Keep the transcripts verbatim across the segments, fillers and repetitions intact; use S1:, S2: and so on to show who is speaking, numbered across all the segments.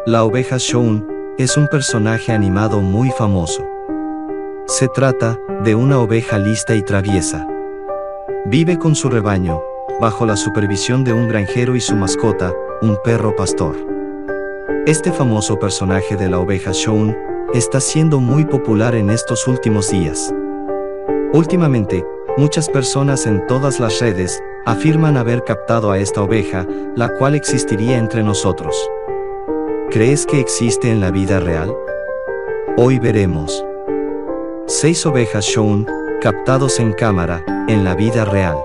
S1: La oveja Shaun es un personaje animado muy famoso. Se trata de una oveja lista y traviesa. Vive con su rebaño, bajo la supervisión de un granjero y su mascota, un perro pastor. Este famoso personaje de la oveja Shaun está siendo muy popular en estos últimos días. Últimamente, muchas personas en todas las redes afirman haber captado a esta oveja, la cual existiría entre nosotros. ¿Crees que existe en la vida real? Hoy veremos seis ovejas Shaun captados en cámara en la vida real.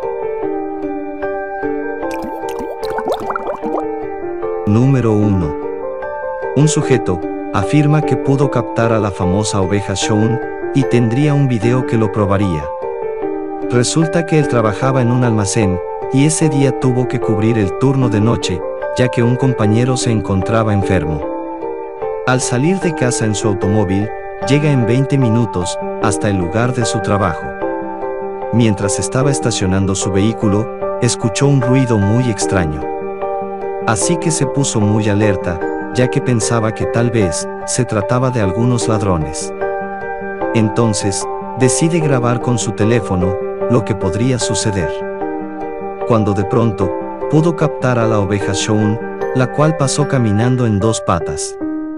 S1: Número uno. Un sujeto afirma que pudo captar a la famosa oveja Shaun y tendría un video que lo probaría. Resulta que él trabajaba en un almacén y ese día tuvo que cubrir el turno de noche, ya que un compañero se encontraba enfermo. Al salir de casa en su automóvil, llega en veinte minutos hasta el lugar de su trabajo. Mientras estaba estacionando su vehículo, escuchó un ruido muy extraño. Así que se puso muy alerta, ya que pensaba que tal vez se trataba de algunos ladrones. Entonces, decide grabar con su teléfono lo que podría suceder. Cuando de pronto, pudo captar a la oveja Shaun, la cual pasó caminando en dos patas.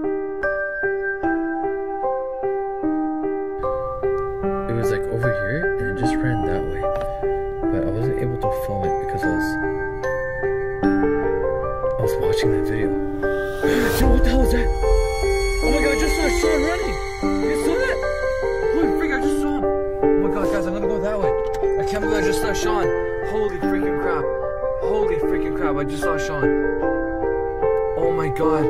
S2: It was like over here and it just ran that way, but I wasn't able to film it because I was I was watching that video. Yo, what the hell is that? Oh my god, I just saw Shaun running! You saw that? Holy freak, I just saw him! Oh my god, guys, I'm gonna go that way. I can't believe I just saw Shaun. Holy freaking crap. Holy freaking crap, I just saw Shaun. Oh my god.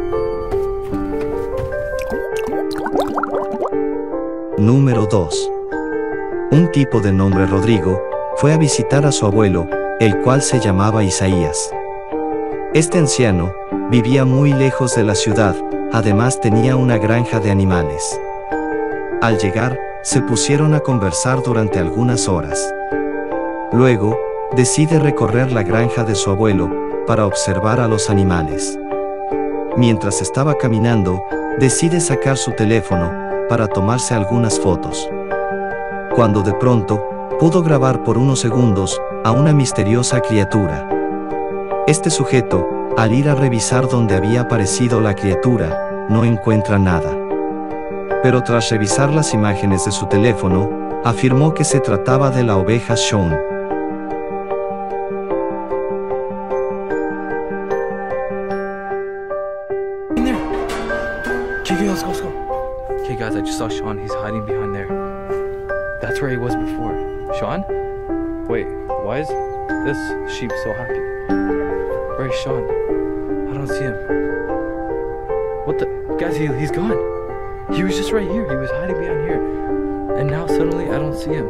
S1: Número dos. Un tipo de nombre Rodrigo fue a visitar a su abuelo, el cual se llamaba Isaías. Este anciano vivía muy lejos de la ciudad, además tenía una granja de animales. Al llegar, se pusieron a conversar durante algunas horas. Luego, decide recorrer la granja de su abuelo para observar a los animales. Mientras estaba caminando, decide sacar su teléfono para tomarse algunas fotos. Cuando de pronto, pudo grabar por unos segundos a una misteriosa criatura. Este sujeto, al ir a revisar donde había aparecido la criatura, no encuentra nada. Pero tras revisar las imágenes de su teléfono, afirmó que se trataba de la oveja Shaun.
S2: In there. Okay, okay, let's go, let's go. Okay, guys, I just saw Shaun. He's hiding behind there. That's where he was before. Shaun? Wait, why is this sheep so happy? Where is Shaun? I don't see him. What the? Guys, he, he's gone. He was just right here. He was hiding behind here. And now suddenly I don't see him.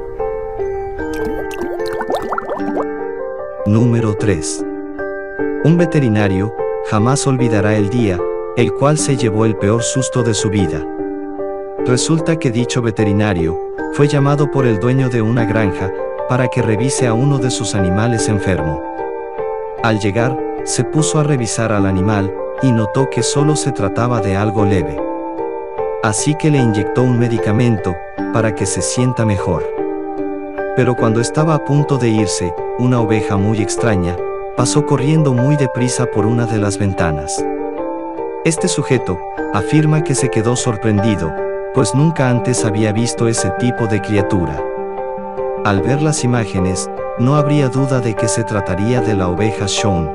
S1: Número tres. Un veterinario jamás olvidará el día, el cual se llevó el peor susto de su vida. Resulta que dicho veterinario fue llamado por el dueño de una granja para que revise a uno de sus animales enfermo. Al llegar, se puso a revisar al animal y notó que solo se trataba de algo leve. Así que le inyectó un medicamento para que se sienta mejor. Pero cuando estaba a punto de irse, una oveja muy extraña pasó corriendo muy deprisa por una de las ventanas. Este sujeto afirma que se quedó sorprendido, pues nunca antes había visto ese tipo de criatura. Al ver las imágenes, no habría duda de que se trataría de la oveja Shaun.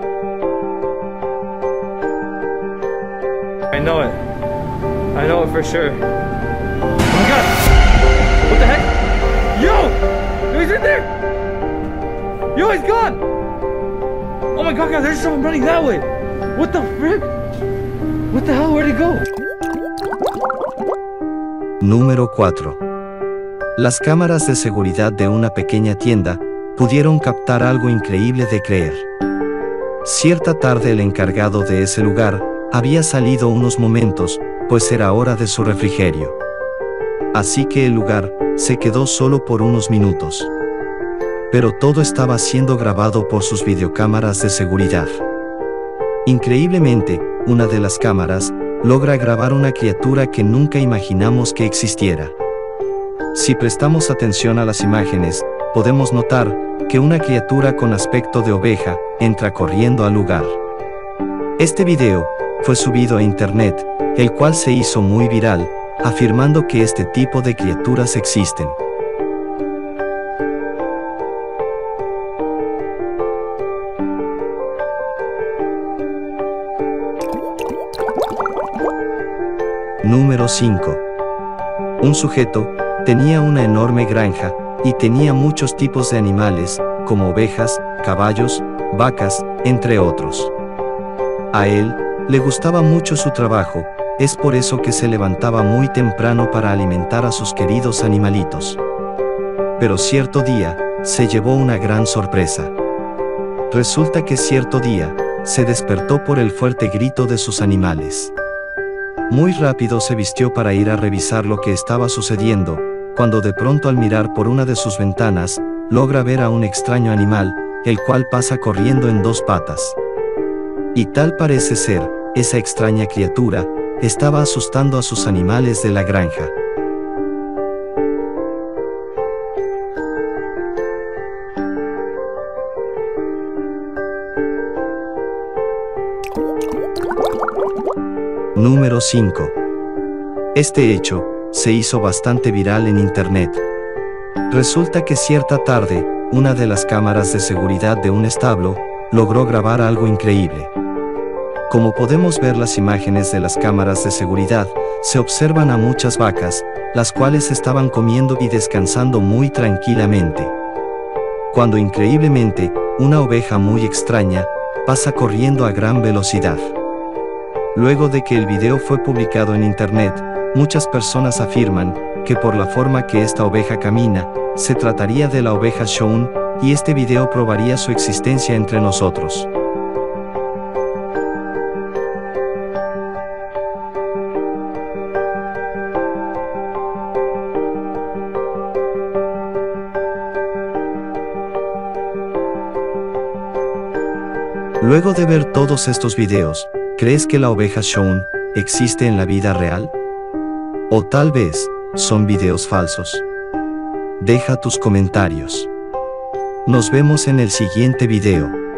S2: I know it. I know it for sure. Oh my god! What the heck? Yo! Yo, he's in there! Yo, he's gone! Oh my god, guys, I just saw him running that way! What the frick? What the hell? Where'd he go?
S1: Número cuatro. Las cámaras de seguridad de una pequeña tienda pudieron captar algo increíble de creer. Cierta tarde el encargado de ese lugar había salido unos momentos, pues era hora de su refrigerio. Así que el lugar se quedó solo por unos minutos. Pero todo estaba siendo grabado por sus videocámaras de seguridad. Increíblemente, una de las cámaras logra grabar una criatura que nunca imaginamos que existiera. Si prestamos atención a las imágenes, podemos notar que una criatura con aspecto de oveja entra corriendo al lugar. Este video fue subido a internet, el cual se hizo muy viral, afirmando que este tipo de criaturas existen. Número cinco. Un sujeto tenía una enorme granja y tenía muchos tipos de animales, como ovejas, caballos, vacas, entre otros. A él le gustaba mucho su trabajo, es por eso que se levantaba muy temprano para alimentar a sus queridos animalitos. Pero cierto día, se llevó una gran sorpresa. Resulta que cierto día, se despertó por el fuerte grito de sus animales. Muy rápido se vistió para ir a revisar lo que estaba sucediendo, cuando de pronto al mirar por una de sus ventanas, logra ver a un extraño animal, el cual pasa corriendo en dos patas. Y tal parece ser, esa extraña criatura, estaba asustando a sus animales de la granja. Número cinco. Este hecho se hizo bastante viral en internet. Resulta que cierta tarde, una de las cámaras de seguridad de un establo logró grabar algo increíble. Como podemos ver las imágenes de las cámaras de seguridad, se observan a muchas vacas, las cuales estaban comiendo y descansando muy tranquilamente. Cuando increíblemente, una oveja muy extraña pasa corriendo a gran velocidad. Luego de que el video fue publicado en internet, muchas personas afirman que por la forma que esta oveja camina, se trataría de la oveja Shaun, y este video probaría su existencia entre nosotros. Luego de ver todos estos videos, ¿crees que la oveja Shaun existe en la vida real? ¿O tal vez son videos falsos? Deja tus comentarios. Nos vemos en el siguiente video.